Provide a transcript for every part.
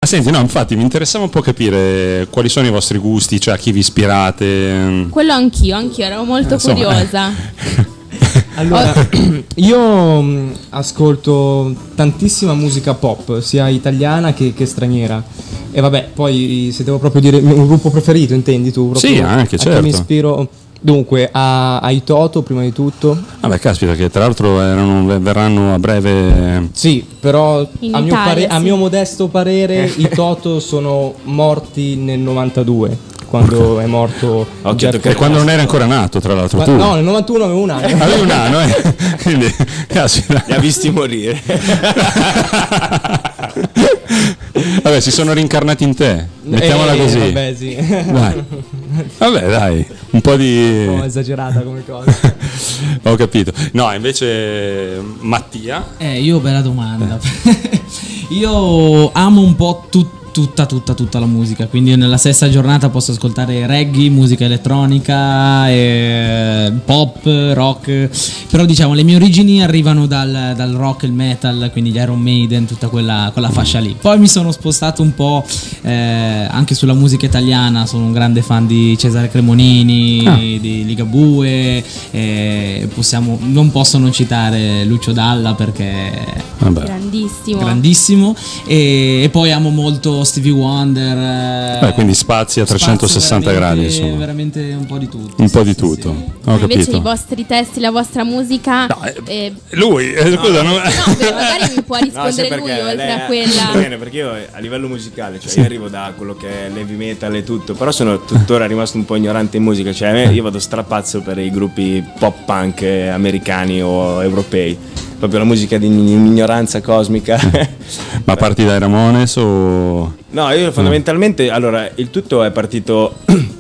Senti, no, infatti mi interessava un po' capire quali sono i vostri gusti, cioè a chi vi ispirate. Quello anch'io ero molto curiosa. Allora, io ascolto tantissima musica pop, sia italiana che straniera. E vabbè, poi se devo proprio dire un gruppo preferito, intendi tu? Proprio Sì, anche, a certo. che mi ispiro? Dunque, ai Toto prima di tutto. Vabbè, caspita, che tra l'altro verranno a breve. Sì, però In a Italia, mio modesto parere i Toto sono morti nel 92, quando è morto Jeff. E quando non era ancora nato, tra l'altro tu. No, nel 91 avevo un anno. Avevi un anno, quindi, caspita. Li ha visti morire. Vabbè, si sono rincarnati in te, mettiamola così. Vabbè, sì. Dai. Vabbè, dai, un po' di... Un po' esagerata come cosa. Ho capito. No, invece Mattia. Io bella domanda. Io amo un po' tutta la musica, quindi nella stessa giornata posso ascoltare reggae, musica elettronica, pop, rock, però diciamo le mie origini arrivano dal rock, il metal, quindi gli Iron Maiden, tutta quella fascia lì. Poi mi sono spostato un po' anche sulla musica italiana, sono un grande fan di Cesare Cremonini, di Ligabue, non posso non citare Lucio Dalla perché grandissimo, e poi amo molto Stevie Wonder, quindi spazi a 360 gradi, insomma. Veramente un po' di tutto. Un po' di tutto. Ho Invece capito. i vostri testi, la vostra musica. Lui, scusa, no. Magari mi può rispondere lui oltre a quella. Bene, perché io a livello musicale, cioè io arrivo da quello che è l'heavy metal e tutto, però sono tuttora rimasto un po' ignorante in musica, cioè io vado strapazzo per i gruppi pop punk americani o europei. Proprio la musica di ignoranza cosmica. Ma parti dai Ramones o... No, io fondamentalmente, allora, il tutto è partito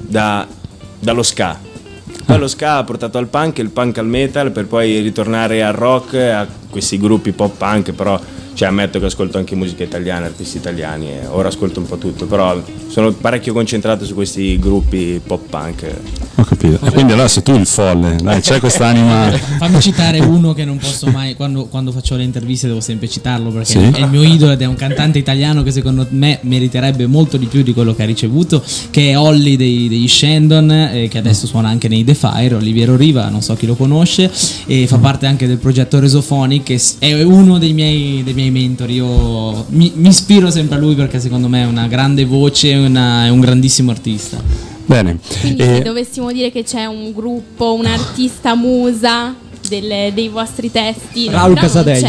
dallo ska. Poi lo ska ha portato al punk, il punk al metal, per poi ritornare al rock, a questi gruppi pop punk, però... Cioè ammetto che ascolto anche musica italiana, artisti italiani, e ora ascolto un po' tutto, però sono parecchio concentrato su questi gruppi pop punk. Ho capito. E quindi allora sei tu il folle, dai, c'è quest'anima. Fammi citare uno che non posso mai, quando faccio le interviste devo sempre citarlo perché Sì? è il mio idolo ed è un cantante italiano che secondo me meriterebbe molto di più di quello che ha ricevuto, che è Olly degli Shandon, che adesso suona anche nei The Fire, Oliviero Riva, non so chi lo conosce, e fa parte anche del progetto Resophonic, che è uno dei miei mentori. Io mi ispiro sempre a lui perché secondo me è una grande voce, è un grandissimo artista. Bene. Quindi se dovessimo dire che c'è un gruppo, un artista musa dei vostri testi, Raul Casadei.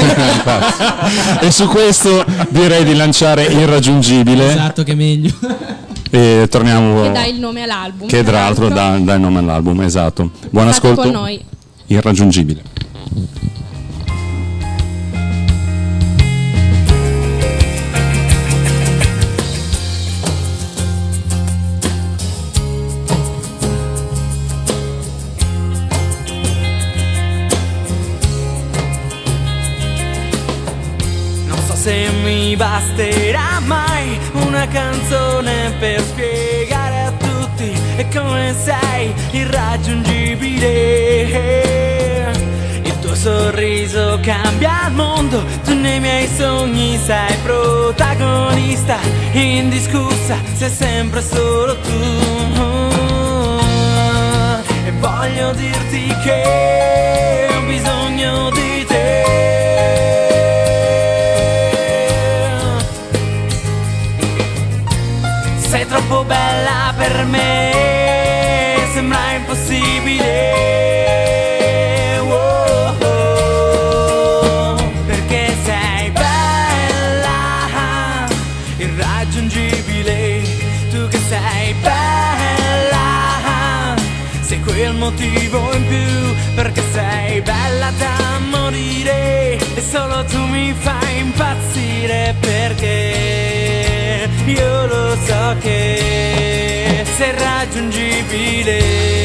E su questo direi di lanciare Irraggiungibile. Esatto, che è meglio. E torniamo. che dà il nome all'album. Che tra l'altro dà il nome all'album, esatto. Buon State ascolto. con noi. Irraggiungibile. Se mi basterà mai una canzone per spiegare a tutti e come sei irraggiungibile. Il tuo sorriso cambia il mondo, tu nei miei sogni sei protagonista, indiscussa, sei sempre solo tu. E voglio dirti che ho bisogno di te. Sei troppo bella per me, sembra impossibile, perché sei bella, irraggiungibile, tu che sei bella, sei quel motivo in più, perché sei bella da morire, e solo tu mi fai impazzire, perché io lo so che sei raggiungibile.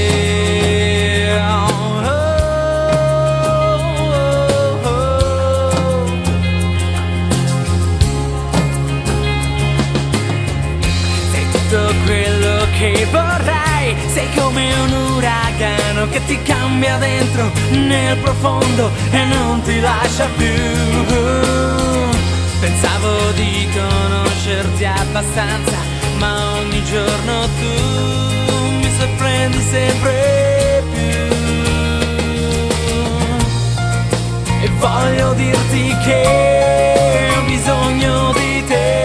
Oh, oh, oh. Sei tutto quello che vorrei, sei come un uragano che ti cambia dentro nel profondo e non ti lascia più. Pensavo di conoscerti abbastanza, ma ogni giorno tu mi sorprendi sempre più. E voglio dirti che ho bisogno di te.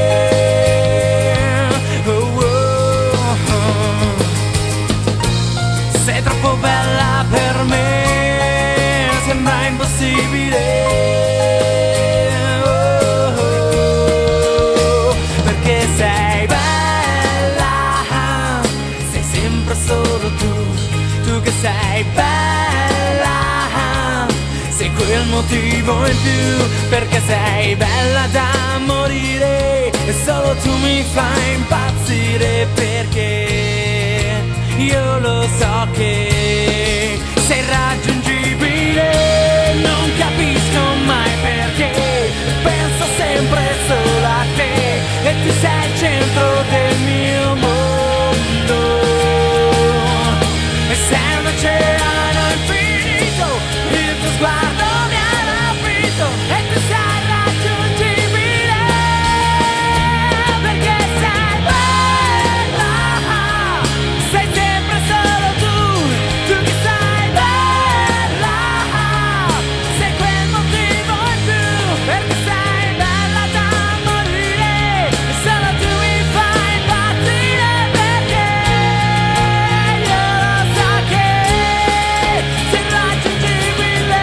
Oh, oh, oh. Sei troppo bella per me, sembra impossibile. Sei bella, sei quel motivo in più, perché sei bella da morire e solo tu mi fai impazzire, perché io lo so che sei raggiungibile, non capisco mai perché, penso sempre solo a te e tu sei il centro del mio mondo. E sei un oceano infinito, il tuo sguardo mi ha rapito e tu sei raggiungibile, perché sei bella, sei sempre solo tu che sei bella, sei quel motivo in più, perché sei bella da morire e solo tu mi fai impazzire, perché io lo so che sei raggiungibile.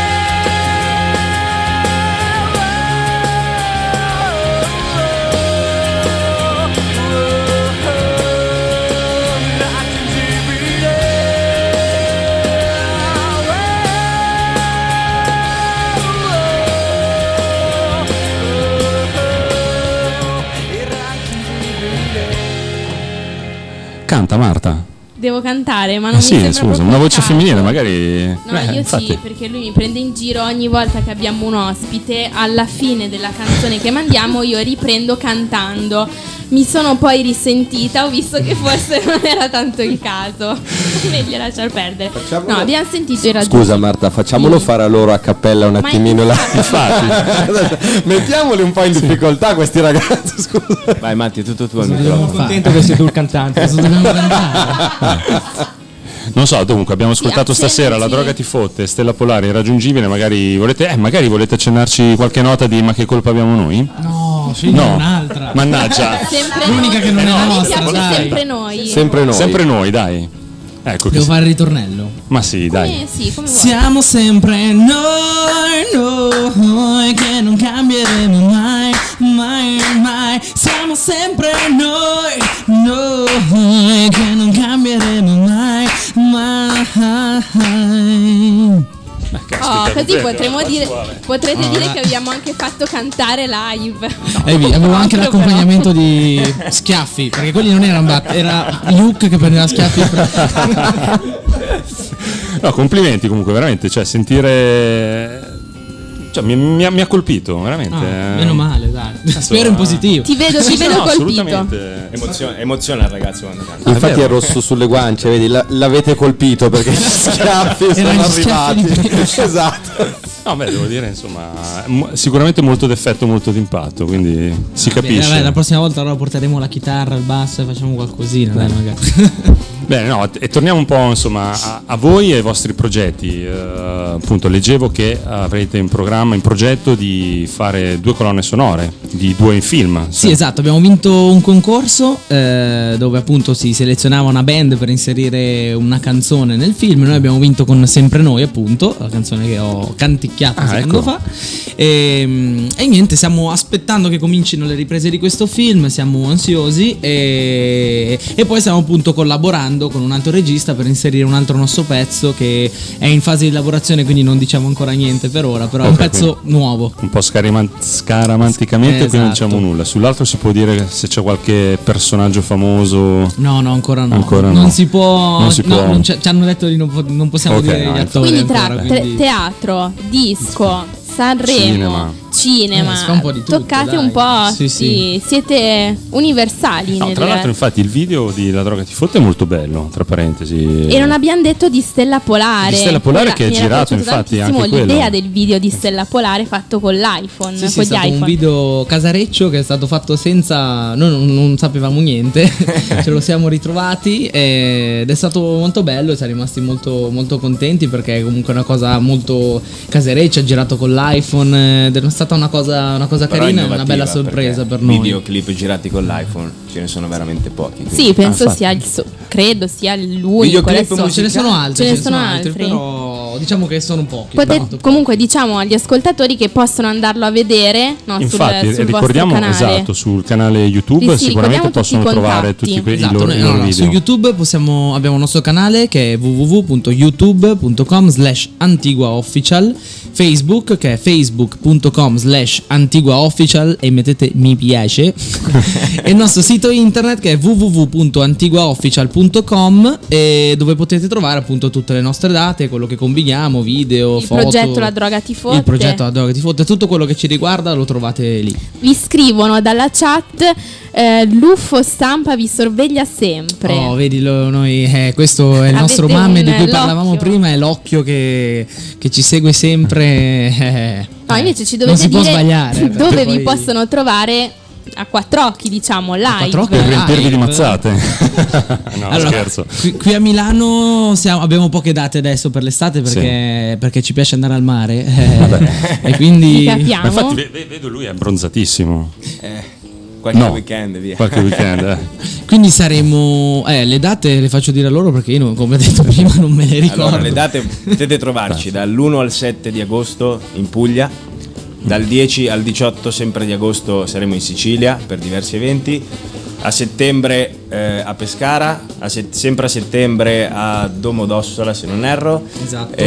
Canta Marta. Devo cantare, ma non mi Sì, sembra scusa, proprio una il voce caso. femminile magari. No, io infatti. sì, perché lui mi prende in giro ogni volta che abbiamo un ospite. Alla fine della canzone che mandiamo io riprendo cantando. Mi sono poi risentita, ho visto che forse non era tanto il caso. Meglio lasciar perdere. Facciamolo- No, abbiamo sentito i raggiunti. Scusa Marta, facciamolo fare a loro a cappella un Ma attimino infatti. Mettiamoli un po' in difficoltà questi ragazzi, scusa. Vai Matti, tutto tu al Sono microfono. contento che sei tu il cantante. Cosa dobbiamo cantare? Non so, comunque abbiamo ascoltato accennaci. stasera La droga ti fotte, Stella Polare, Irraggiungibile, magari volete accennarci qualche nota di Ma che colpa abbiamo noi? No, scegli No, un'altra. mannaggia. Sempre L'unica che non è A me nostra, piace dai. sempre noi. Sempre noi. Sempre noi, dai. Ecco che Devo fare il ritornello. Ma sì, dai. Sì, come vuoi. Siamo sempre noi che non cambieremo mai, mai, mai. Siamo sempre noi che non cambieremo mai, mai. Oh, così potrete No, dire dai. che abbiamo anche fatto cantare live. Avevo anche Proprio l'accompagnamento di schiaffi, perché quelli non erano era Luke che prendeva schiaffi. No, complimenti comunque, veramente, cioè sentire. Cioè, mi ha colpito, veramente. Meno male, dai. Spero in positivo. Ti vedo No, colpito. assolutamente. Emoziona il ragazzo quando canta. Infatti vero. è rosso sulle guance, vedi, l'avete colpito perché gli schiaffi sono Erano gli schiaffi arrivati. di prima. Esatto. No, beh, devo dire, insomma, sicuramente molto d'effetto, molto d'impatto, quindi si capisce. Vabbè, la prossima volta allora porteremo la chitarra, il basso e facciamo qualcosina, dai, magari. Bene, no, e torniamo un po' insomma a voi e ai vostri progetti. Appunto, leggevo che avrete in programma, in progetto di fare 2 colonne sonore di 2 film. Sì, esatto, abbiamo vinto un concorso dove appunto si selezionava una band per inserire una canzone nel film. Noi abbiamo vinto con Sempre Noi, appunto, la canzone che ho canticchiato un secondo fa. E niente, stiamo aspettando che comincino le riprese di questo film, siamo ansiosi e poi stiamo appunto collaborando con un altro regista per inserire un altro nostro pezzo che è in fase di lavorazione, quindi non diciamo ancora niente per ora, però è un pezzo nuovo. Un po' scaramanticamente, qui non Esatto. diciamo nulla. Sull'altro si può dire se c'è qualche personaggio famoso. No, ancora no. Ancora non no. si può. Non si no, può. non ci hanno detto di non possiamo Ok, dire gli no, attori. Quindi tra ancora, quindi- teatro, disco, Sanremo, cinema, si fa un po' di tutto, toccate dai. un po', Sì, sì. siete universali. No, nel- tra l'altro, infatti, il video di La droga ti fotte è molto bello, tra parentesi. E non abbiamo detto di Stella Polare. Di Stella Polare che è Mi era girato, piaciuto infatti, tantissimo anche quello. l'idea del video di Stella Polare fatto con l'iPhone. Sì, con sì, è gli stato iPhone. un video casareccio che è stato fatto senza. Noi non sapevamo niente, ce lo siamo ritrovati ed è stato molto bello e siamo rimasti molto, molto contenti perché è comunque una cosa molto casereccia, girato con l'iPhone ed è stata una cosa Però carina e una innovativa, bella sorpresa perché per noi. Videoclip girati con l'iPhone ce ne sono veramente pochi. quindi- Sì, penso infatti. sia credo sia l'unico. Videoclip Adesso Ce ne sono altri, Ce ne sono altri. però diciamo che sono pochi. Comunque diciamo agli ascoltatori che possono andarlo a vedere, no, Infatti, sul ricordiamo, vostro canale. esatto, sul canale YouTube Sì, sicuramente ricordiamo tutti possono i trovare contatti. tutti i Esatto, loro, i loro su video. YouTube abbiamo il nostro canale che è www.youtube.com/antiguaofficial, Facebook che è facebook.com/antiguaofficial e mettete mi piace e il nostro sito internet che è www.antiguaofficial.com e dove potete trovare appunto tutte le nostre date, quello che combiniamo, video, Il foto, progetto La droga ti fotte. il progetto La droga ti fotte, tutto quello che ci riguarda lo trovate lì. Vi scrivono dalla chat l'UFO stampa vi sorveglia sempre. Oh, vedi, questo è il nostro Avete mamme di cui l'occhio. parlavamo prima, è l'occhio che ci segue sempre. No, invece ci non dovete si può dire sbagliare. perché dove vi poi- possono trovare a quattro occhi, diciamo, live. quattro occhi? Per riempirvi di Live. mazzate. No, Allora, scherzo. qui a Milano abbiamo poche date adesso per l'estate perché ci piace andare al mare. E quindi Li capiamo. Ma infatti vedo lui è abbronzatissimo. Qualche No. weekend, via. Qualche weekend. quindi saremo le date le faccio dire a loro perché io come ho detto prima non me le ricordo. Allora, le date potete trovarci dall'1 al 7 di agosto in Puglia, dal 10 al 18 sempre di agosto saremo in Sicilia per diversi eventi, a settembre a Pescara, sempre a settembre a Domodossola se non erro. Esatto.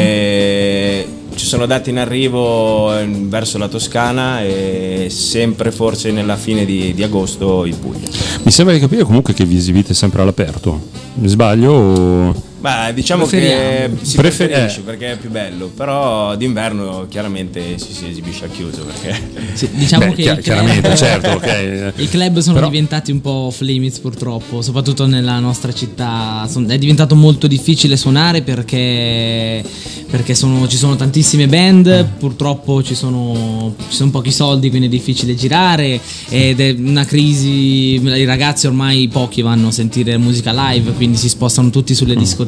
Ci sono date in arrivo verso la Toscana e sempre forse nella fine di agosto in Puglia. Mi sembra di capire comunque che vi esibite sempre all'aperto. Mi sbaglio? O... Beh, diciamo che Preferiamo. si preferisce perché è più bello, però d'inverno chiaramente si esibisce a chiuso perché Sì, diciamo Beh, che il chiaramente, club, certo, ok. i club sono Però- diventati un po' off limits purtroppo, soprattutto nella nostra città. È diventato molto difficile suonare perché ci sono tantissime band, purtroppo ci sono pochi soldi, quindi è difficile girare ed è una crisi. I ragazzi ormai pochi vanno a sentire musica live, quindi si spostano tutti sulle discoteche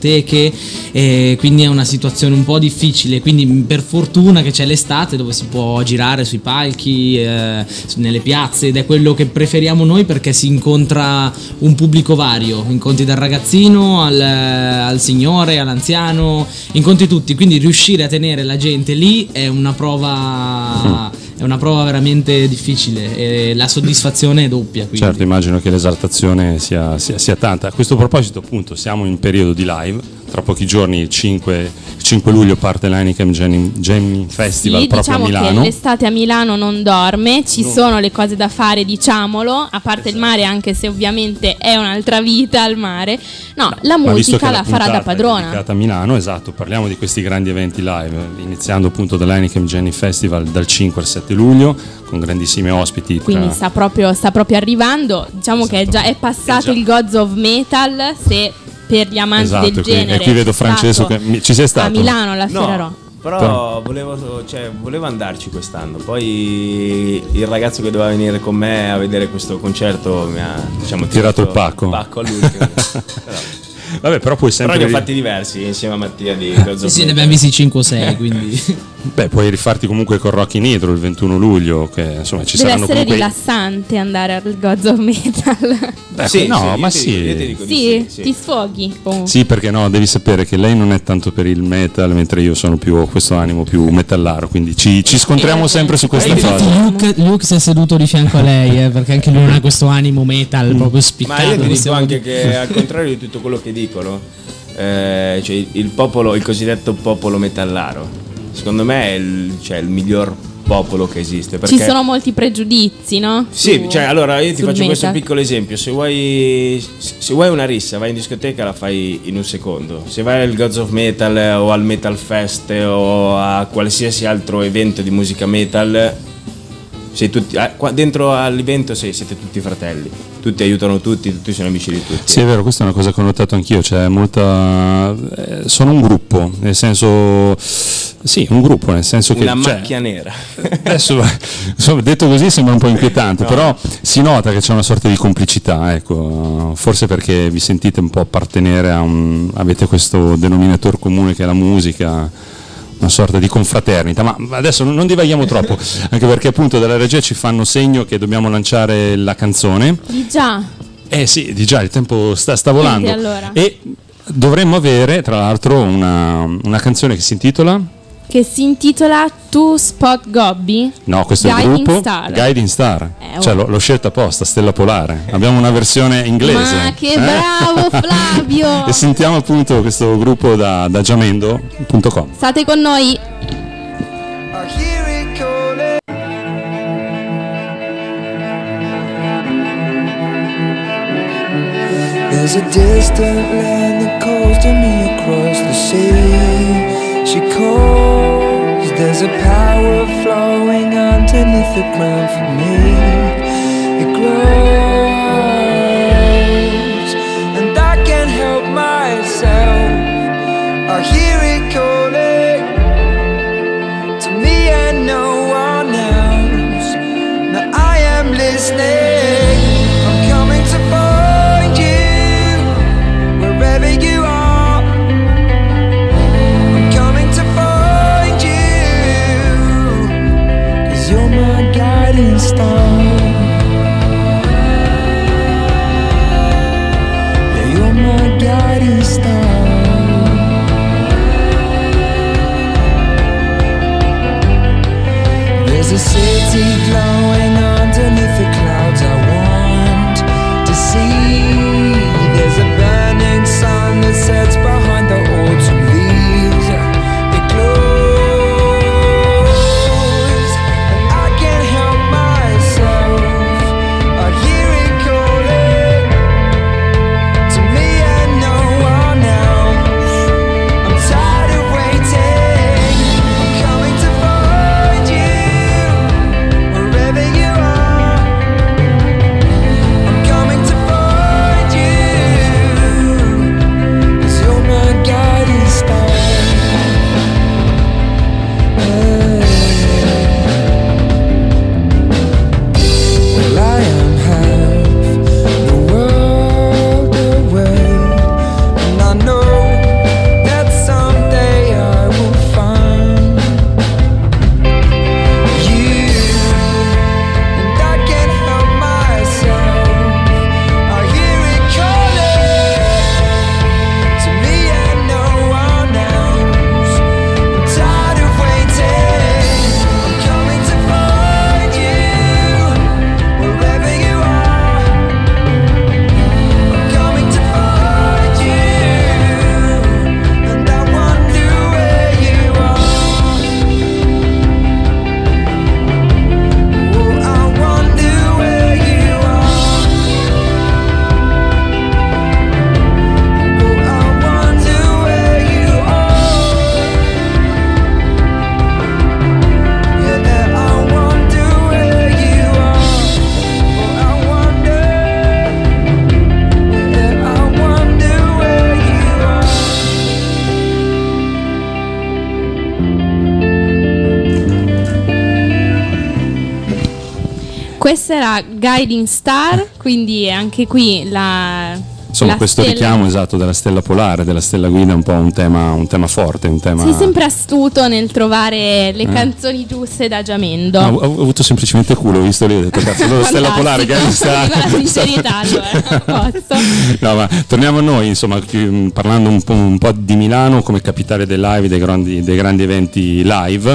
e quindi è una situazione un po' difficile. Quindi per fortuna che c'è l'estate dove si può girare sui palchi, nelle piazze, ed è quello che preferiamo noi perché si incontra un pubblico vario, incontri dal ragazzino al signore, all'anziano, incontri tutti, quindi riuscire a tenere la gente lì è una prova veramente difficile e la soddisfazione è doppia, quindi. Certo, immagino che l'esaltazione sia tanta. A questo proposito, appunto, siamo in periodo di live. Tra pochi giorni, il 5 luglio, parte l'Heineken Jamming Festival Sì, proprio diciamo a Milano. che l'estate a Milano non dorme, ci sono le cose da fare, diciamolo, a parte il mare, anche se ovviamente è un'altra vita al mare. No, la Ma visto che musica la farà da puntata è padrona. dedicata a Milano, esatto, parliamo di questi grandi eventi live, iniziando appunto dall'Heineken Jamming Festival dal 5 al 7 luglio, con grandissimi ospiti. Quindi sta proprio arrivando. Diciamo che è passato il Gods of Metal, se per gli amanti Esatto, del qui- genere. e qui vedo è Francesco stato che ci sei stato? a Milano alla Fiera no, Rock. però volevo andarci quest'anno. Poi il ragazzo che doveva venire con me a vedere questo concerto mi ha Tirato il pacco. all'ultimo. Vabbè, però puoi Però sempre ne ho fatti diversi insieme a Mattia di Gods of Sì, ne Metal. abbiamo visti 5 o 6, quindi. Beh, puoi rifarti comunque con Rocky Nitro il 21 luglio, che insomma ci Deve saranno essere comunque. rilassante andare al Gods of Metal. Beh, Sì, no, sì, ma io ti- sì. io ti dico di Sì, sì. ti sfoghi. comunque. Sì, perché no, devi sapere che lei non è tanto per il metal, mentre io sono più questo animo più metallaro, quindi ci scontriamo sempre su questa Infatti cosa. Luke si è seduto di fianco a lei, perché anche lui non ha questo animo metal proprio spiccato. Ma io ti dico possiamo anche dire. che al contrario di tutto quello che dicono, cioè il cosiddetto popolo metallaro, secondo me è il miglior popolo che esiste. Perché Ci sono molti pregiudizi, no? sì, cioè allora io ti sul faccio questo metal. piccolo esempio: se vuoi una rissa, vai in discoteca, la fai in un secondo. Se vai al Gods of Metal o al Metal Fest o a qualsiasi altro evento di musica metal, sei tutti, dentro all'evento siete tutti fratelli, tutti aiutano tutti sono amici di tutti. Sì, è vero, questa è una cosa che ho notato anch'io, c'è molta... sono un gruppo, nel senso... Sì, un gruppo, nel senso che... Una macchia nera. Adesso, insomma, detto così sembra un po' inquietante, no. Però si nota che c'è una sorta di complicità, ecco, forse perché vi sentite un po' appartenere avete questo denominatore comune che è la musica, una sorta di confraternita, ma adesso non divaghiamo troppo, anche perché appunto dalla regia ci fanno segno che dobbiamo lanciare la canzone. Di già. Sì, di già, il tempo sta volando. Quindi, allora. E dovremmo avere, tra l'altro, una canzone che si intitola... To Spot Gobby? No, questo Guiding è il gruppo Star. Guiding Star. Cioè l'ho scelta apposta, Stella Polare. Abbiamo una versione inglese. Ma che bravo Flavio! E sentiamo appunto questo gruppo da jamendo.com. State con noi. There's a distant land that calls to me across the sea. She calls, there's a power flowing underneath the ground for me. It grows, and I can't help myself. I hear it calling to me and no one else. Now I am listening. I'm coming to find you wherever you are. You're my guiding star. Yeah, you're my guiding star. There's a city glowing underneath the clouds I want to see. There's a burning sun that sets behind the autumn leaves. It glows. Questa era Guiding Star, quindi anche qui insomma, questo stella... richiamo esatto della stella polare, della stella guida è un po' un tema forte, un tema... Sei sempre astuto nel trovare le canzoni giuste da Jamendo. No, ho avuto semplicemente culo, ho visto lì, ho detto cazzo, allora stella polare, Guiding Star. La sincerità allora, posso. No, ma torniamo a noi, insomma, parlando un po' di Milano come capitale dei live, dei grandi eventi live.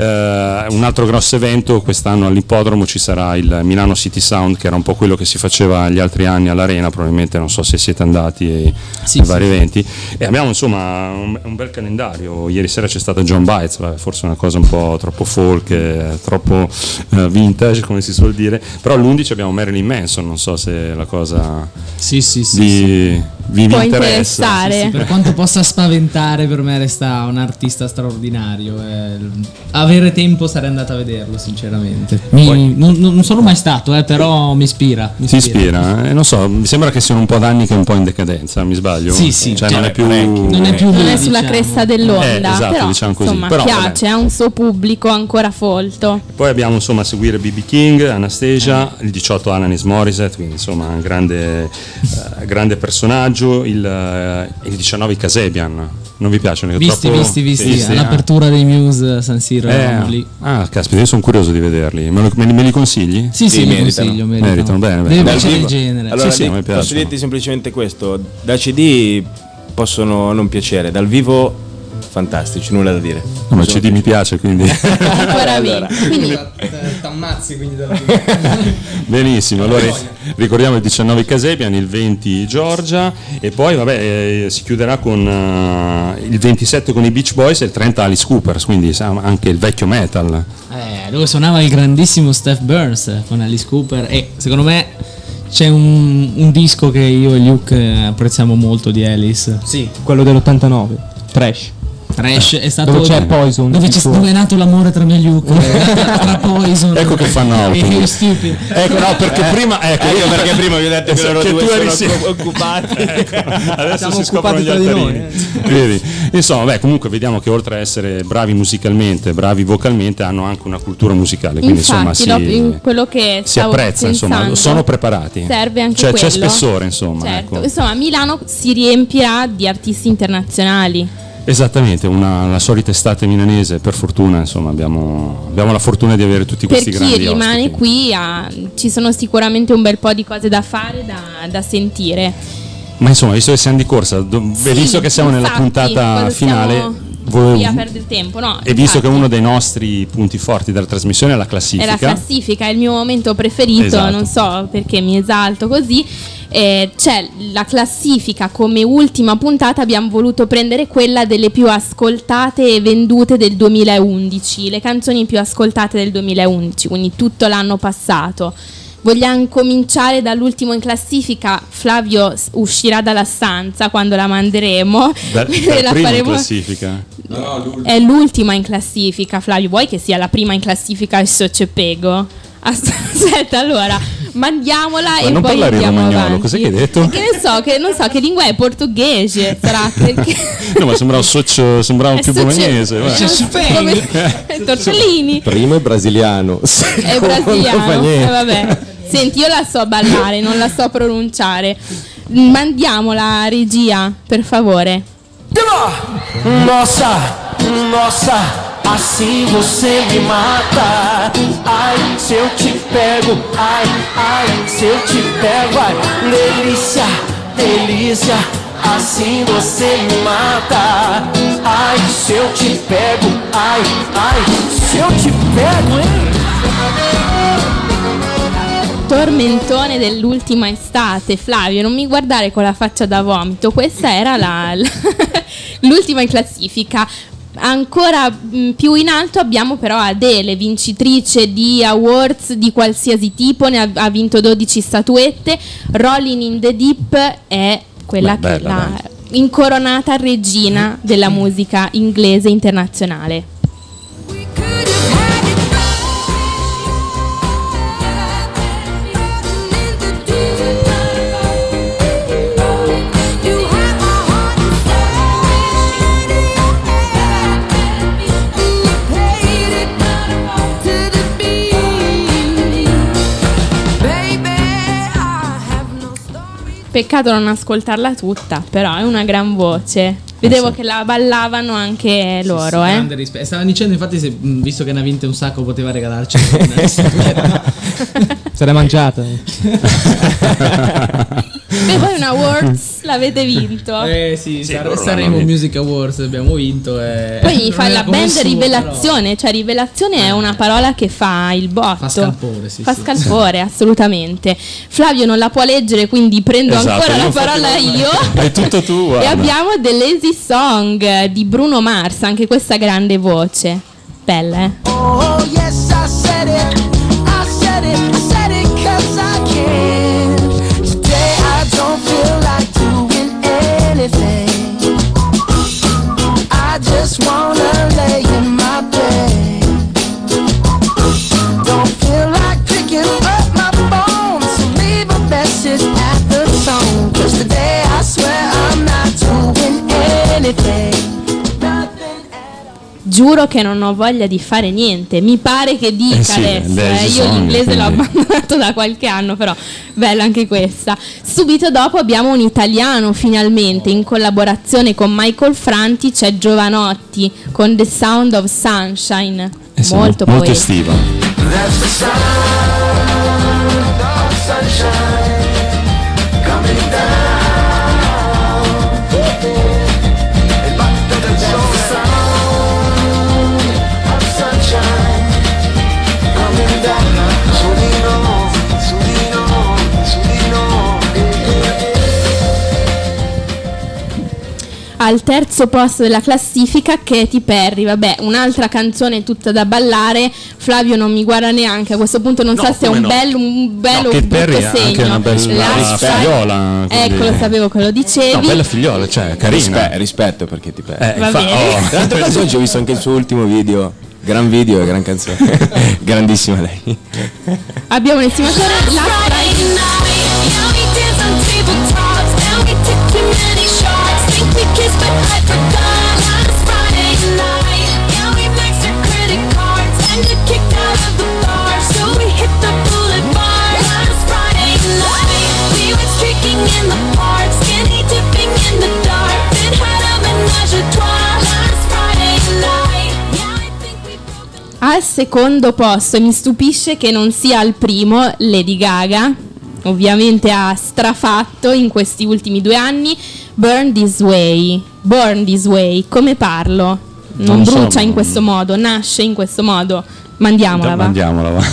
Un altro grosso evento quest'anno all'ippodromo ci sarà il Milano City Sound, che era un po' quello che si faceva gli altri anni all'Arena, probabilmente non so se siete andati ai vari eventi, e abbiamo insomma un bel calendario. Ieri sera c'è stata John Bites, forse una cosa un po' troppo folk, troppo vintage come si suol dire, però l'11 abbiamo Marilyn Manson, non so se la cosa sì. vi può interessa. interessare. Sì, per quanto possa spaventare, per me resta un artista straordinario. Avere tempo sarei andato a vederlo, sinceramente. Non sono mai stato, però mi ispira. Si ispira, non so, mi sembra che siano un po' d'anni che è un po' in decadenza, mi sbaglio? Sì, cioè non è più non è più Non lui, è sulla diciamo. cresta dell'onda, esatto, però diciamo così. insomma Però, piace, ha un suo pubblico ancora folto. Poi abbiamo insomma a seguire B.B. King, Anastasia, il 18 Alanis Morissette, quindi insomma un grande personaggio, il 19 Kasabian. Non vi piacciono? Visti, all'apertura dei Muse a San Siro eravamo lì. Ah, caspita, io sono curioso di vederli. Me li consigli? Sì, meritano. Meritano, bene. Deve Dal piacere il vivo. genere. Allora, Sì, mi piace. posso dirti semplicemente questo: da CD possono non piacere, dal vivo fantastici, nulla da dire. No, ma il CD mi piace, quindi Ancora allora. quindi T'ammazzi quindi dalla benissimo. Allora ricordiamo il 19 Kasabian, il 20 Georgia e poi si chiuderà con il 27 con i Beach Boys e il 30 Alice Cooper, quindi anche il vecchio metal. Dove suonava il grandissimo Steph Burns con Alice Cooper, e secondo me c'è un disco che io e Luke apprezziamo molto di Alice. Sì, quello dell'89, Trash. Trash è stato Dove c'è Poison, dove, il suo. dove è nato l'amore tra me e Luke, tra Poison. Ecco che fanno e auto. You Stupid. Ecco, no, perché prima Perché prima vi ho detto che loro che due tu eri sono occupati. adesso Siamo si scoprono occupati gli tra di altarini. noi, Vedi? Insomma, comunque vediamo che oltre a essere bravi musicalmente, bravi vocalmente, hanno anche una cultura musicale, quindi infatti insomma quello che si stavo apprezza, insomma, pensando, sono preparati. serve anche Cioè c'è quello. spessore, insomma, Certo, ecco. insomma Milano si riempirà di artisti internazionali. Esattamente, la solita estate milanese, per fortuna, insomma, abbiamo la fortuna di avere tutti Per questi chi grandi rimane ospiti. qui ci sono sicuramente un bel po' di cose da fare, da sentire. Ma insomma, visto che siamo di corsa, visto che siamo nella infatti, puntata quando finale, siamo qui a perdere tempo, no? e visto infatti. che uno dei nostri punti forti della trasmissione è la classifica, È la classifica, è il mio momento preferito, Esatto. non so perché mi esalto così. C'è la classifica come ultima puntata, abbiamo voluto prendere quella delle più ascoltate e vendute del 2011, le canzoni più ascoltate del 2011, quindi tutto l'anno passato. Vogliamo cominciare dall'ultimo in classifica? Flavio uscirà dalla stanza quando la manderemo. per La primo in faremo- classifica. È l'ultima in classifica, Flavio. Vuoi che sia la prima in classifica il Socepego? Aspetta, allora mandiamola Ma e non poi parlare andiamo romagnolo, avanti. cos'è che hai detto? Che ne so, non so che lingua è, portoghese sarà che No, ma sembrava è più bolognese. come tortellini. Primo è brasiliano, È secondo non fa brasiliano. niente. Vabbè. Senti, io la so ballare, non la so pronunciare. Mandiamola, regia, per favore. Nossa, nossa, assim você me mata. Ai, se eu te pego, ai, ai, se eu te pego, ai, delícia, delícia, assim você me mata. Ai, se eu te pego, ai, ai, se eu te pego, hein? Tormentone dell'ultima estate. Flavio, non mi guardare con la faccia da vomito. Questa era l'ultima in classifica. Ancora più in alto abbiamo però Adele, vincitrice di awards di qualsiasi tipo, ha vinto 12 statuette. Rolling in the Deep è quella Beh, che bella, l'ha dai. incoronata regina della musica inglese internazionale. Peccato non ascoltarla tutta, però è una gran voce. Vedevo sì. che la ballavano anche loro, Sì, grande rispetto. Stavano dicendo infatti visto che ne ha vinte un sacco poteva regalarci una statuetta. Se l'è mangiata. Beh, voi un awards l'avete vinto. Sì, Sì, loro l'hanno Sanremo vinto. Music Awards abbiamo vinto. Poi mi non fa era la come band suo, rivelazione, cioè rivelazione è una parola che fa il botto. Fa scalpore, sì, Fa sì. scalpore, assolutamente. Flavio non la può leggere, quindi prendo Esatto, ancora io la infatti parola non- io. È tutto tu, guarda. E abbiamo The Lazy Song di Bruno Mars, anche questa grande voce. Bella, eh? Oh, yes, I said it. I said it. I said it 'cause I can. Today I don't feel like doing giuro che non ho voglia di fare niente. Mi pare che dica sì, adesso. Io l'inglese l'ho abbandonato da qualche anno, però bella anche questa. Subito dopo abbiamo un italiano finalmente, in collaborazione con Michael Franti c'è Giovanotti con The Sound of Sunshine. Molto poetico. estiva. That's the sound of sunshine coming down. Il battito del sole. Sound of sunshine coming down. Su di noi, su di noi, su di noi. Al terzo posto della classifica Katy Perry, vabbè, un'altra canzone tutta da ballare. Flavio non mi guarda neanche, a questo punto non so se è un bello Katy Perry brutto è anche segno. una bella figliola. Ecco, lo sapevo che lo dicevi. No, bella figliola, cioè carina. Rispetto per Katy Perry. Va bene. Tra l'altro adesso oggi ho visto anche il suo ultimo video. Gran video e gran canzone. Grandissima lei. Abbiamo un estimatore. Al secondo posto, e mi stupisce che non sia al primo, Lady Gaga. Ovviamente ha strafatto in questi ultimi 2 anni. Burn This Way. Born This Way, come parlo? Non brucia in questo modo, nasce in questo modo. Mandiamola, va. Mandiamola, va.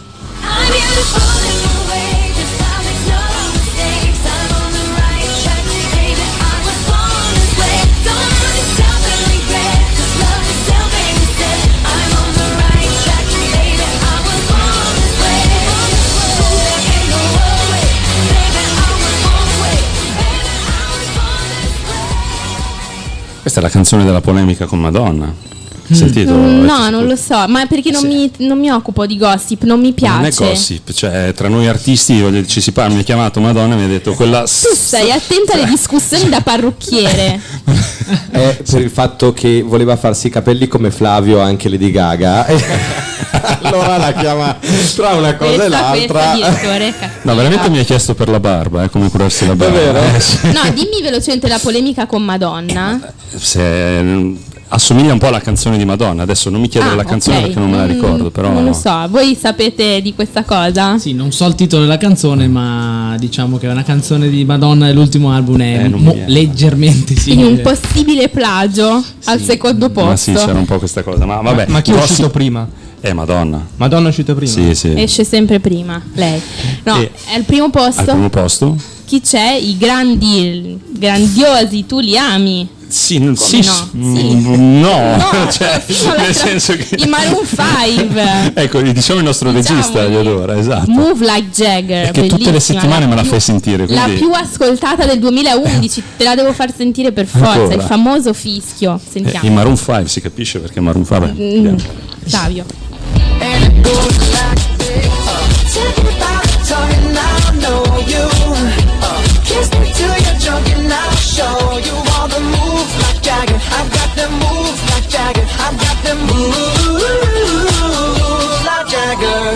Questa è la canzone della polemica con Madonna. Sentito? No, non lo so, ma perché non mi occupo di gossip, non mi piace. Non è gossip, cioè tra noi artisti ci si parla, mi ha chiamato Madonna e mi ha detto quella... Tu stai attenta alle discussioni da parrucchiere. È per il fatto che voleva farsi i capelli come Flavio anche Lady Gaga. Allora la chiama tra una cosa e l'altra. No, veramente mi ha chiesto per la barba, come curarsi la barba. È vero? No, dimmi velocemente la polemica con Madonna. Assomiglia un po' alla canzone di Madonna. Adesso non mi chiedere la canzone ok. perché non me la ricordo, però Non lo so, voi sapete di questa cosa? Sì, non so il titolo della canzone, ma diciamo che è una canzone di Madonna dell'ultimo album, è non mi viene. leggermente Quindi un simile. possibile plagio al secondo posto. Ma sì, c'era un po' questa cosa. Ma vabbè, Ma chi è uscito prima? Madonna. Madonna è uscita prima? Sì, sì. Esce sempre prima, lei. No, E- è al primo posto. Al primo posto? Chi c'è? I grandiosi, tu li ami. Sì, no? Sì. No, cioè, fino alla nel senso che I Maroon 5. ecco, diciamo il nostro regista di allora, esatto. Move Like Jagger. È che tutte le bellissima, settimane me la più- fai sentire, La quindi- più ascoltata del 2011, te la devo far sentire per forza, Ancora? il famoso fischio. Sentiamo. I Maroon 5, si capisce perché Maroon 5 Savio. And it goes like this. Talking about talking, I know you. Kiss me till you're drunk and I'll show you all the moves like Jagger. I've got them moves like Jagger. I've got them moves like Jagger.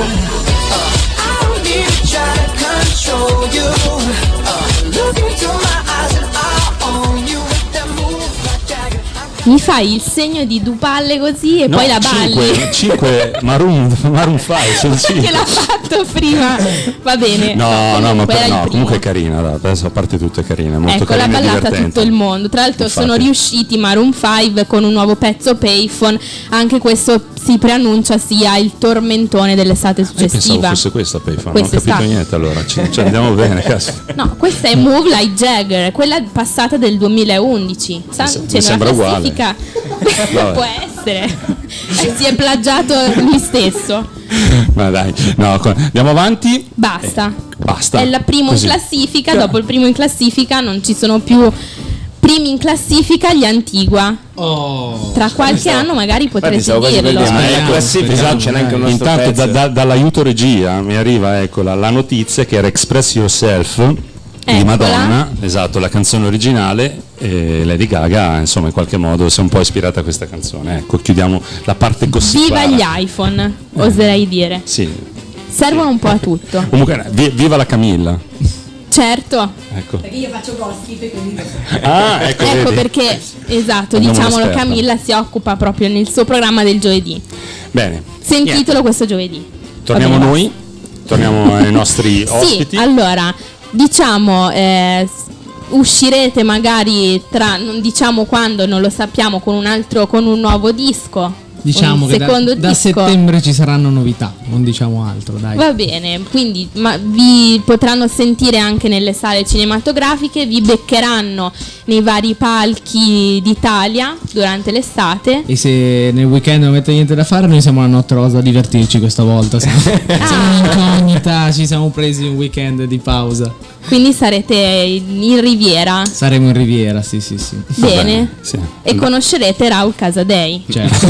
I don't need to try to control you. Look into my eyes and I'll own you with them moves like Jagger. Mi fai il segno di due palle così e poi la balli. 5 Maroon 5 sono Che 5. l'ha fatto prima. Va bene. comunque era il primo. comunque è carina, dai, adesso a parte tutto è carina, molto Ecco, l'ha carina e ballata divertente. tutto il mondo. Tra l'altro Infatti. sono riusciti Maroon 5 con un nuovo pezzo Payphone. Anche questo si preannuncia sia il tormentone dell'estate Io pensavo successiva. fosse questa Payphone, non ho Questa è capito stata. niente allora, ci andiamo bene, cazzo. No, questa è Move Like Jagger, quella passata del 2011. Mi sembra uguale. classifica Vabbè. può essere. Si è plagiato lui stesso. Ma dai, no, andiamo avanti. Basta. Basta. È la prima Così. in classifica, dopo il primo in classifica non ci sono più primi in classifica gli Antigua. Tra qualche anno magari potrete stavo quasi per dirlo. dire, ma in classifica non c'è neanche un nostro Intanto pezzo. dall'aiuto regia mi arriva ecco, la notizia che era Express Yourself di Madonna, esatto, la canzone originale, e Lady Gaga insomma in qualche modo si è un po' ispirata a questa canzone. Ecco, chiudiamo la parte gossipara. Viva gli iPhone, oserei dire. Sì. Servono un po' a tutto. Comunque, viva la Camilla. Certo. Ecco. Perché io faccio gossip, quindi Ecco vedi. Perché, esatto, Abbiamo diciamolo, un'esperta. Camilla si occupa proprio nel suo programma del giovedì. Bene. Sentitelo questo giovedì. Torniamo Va bene, noi, torniamo ai nostri ospiti. Sì, allora, diciamo, uscirete magari tra, non diciamo quando, non lo sappiamo, con un nuovo disco. Diciamo un che secondo da disco. settembre ci saranno novità, non diciamo altro, dai. Va bene, quindi vi potranno sentire anche nelle sale cinematografiche, vi beccheranno nei vari palchi d'Italia durante l'estate. E se nel weekend non avete niente da fare, noi siamo la Notte Rosa a divertirci questa volta. Siamo in incognita, ci siamo presi un weekend di pausa. Quindi sarete in Riviera. Saremo in Riviera, sì. Bene. Sì. E conoscerete Raul Casadei. Certo.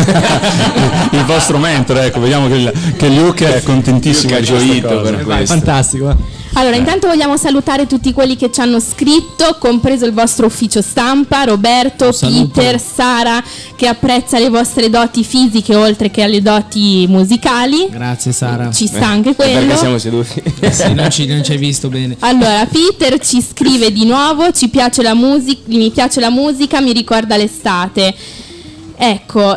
Il vostro mentore, ecco, vediamo che Luke è contentissimo Luke di ha questa gioito cosa. per questo. Fantastico. Allora, intanto vogliamo salutare tutti quelli che ci hanno scritto, compreso il vostro ufficio stampa, Roberto, saluto. Peter, Sara, che apprezza le vostre doti fisiche oltre che alle doti musicali. Grazie Sara. Ci sta anche Perché quello. siamo seduti. Sì, non ci hai visto bene. Allora, Peter ci scrive di nuovo, mi piace la musica, mi ricorda l'estate. Ecco,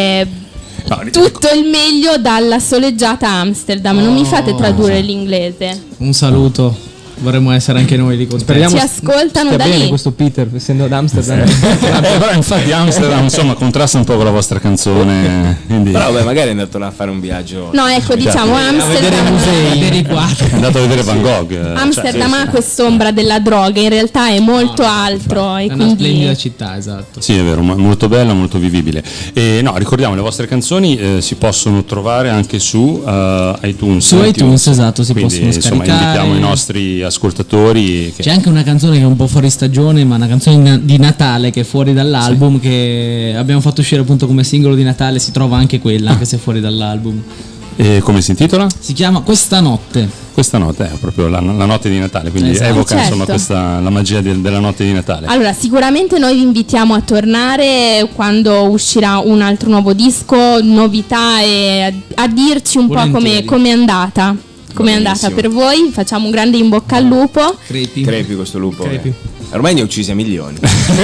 No, tutto il meglio dalla soleggiata Amsterdam. Non mi fate tradurre l'inglese. Un saluto. Vorremmo essere anche noi lì con te. Speriamo Ci ascoltano stia da bene lì. questo Peter, essendo ad Amsterdam. Però infatti Amsterdam insomma contrasta un po' con la vostra canzone, quindi Però beh, magari è andato là a fare un viaggio. No, ecco, diciamo A vedere Amsterdam. musei, a vedere i quadri. è andato a vedere Van Gogh. Amsterdam ha quest'ombra della droga, in realtà è molto altro e È una splendida quindi città, esatto. Sì, è vero, molto bella, molto vivibile. E no, ricordiamo, le vostre canzoni si possono trovare anche su iTunes. Su iTunes, esatto, si Quindi, possono insomma, scaricare. invitiamo i nostri ascoltatori. C'è anche una canzone che è un po' fuori stagione, ma una canzone di Natale che è fuori dall'album, che abbiamo fatto uscire appunto come singolo di Natale, si trova anche quella, anche se fuori dall'album. E come si intitola? Si chiama Questa notte. Questa notte è proprio la notte di Natale, quindi Esatto. evoca insomma Certo. la magia della notte di Natale. allora sicuramente noi vi invitiamo a tornare quando uscirà un altro nuovo disco, novità, e a dirci un po' Volentieri. come è andata. Come è andata per voi? Facciamo un grande in bocca al lupo. Crepi questo lupo. Crepi. Ormai ne ha uccisi a milioni.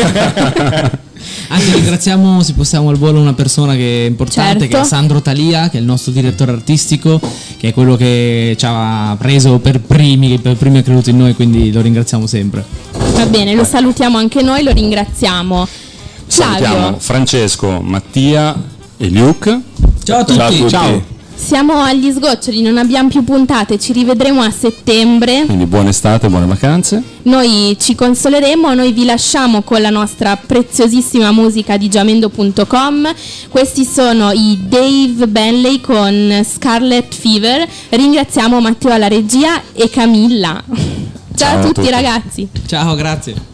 Anche ringraziamo, se possiamo, al volo una persona che è importante, Certo. che è Sandro Talia, che è il nostro direttore artistico, che è quello che ci ha preso per primi ha creduto in noi, quindi lo ringraziamo sempre. Va bene, lo salutiamo anche noi, lo ringraziamo. Salutiamo Flavio, Francesco, Mattia e Luke. Ciao a tutti. Ciao a tutti. Ciao. siamo agli sgoccioli, non abbiamo più puntate, ci rivedremo a settembre. Quindi buona estate, buone vacanze. Noi ci consoleremo, noi vi lasciamo con la nostra preziosissima musica di giamendo.com. Questi sono i Dave Benley con Scarlet Fever. Ringraziamo Matteo alla regia e Camilla. Ciao a tutti ragazzi. Ciao, grazie.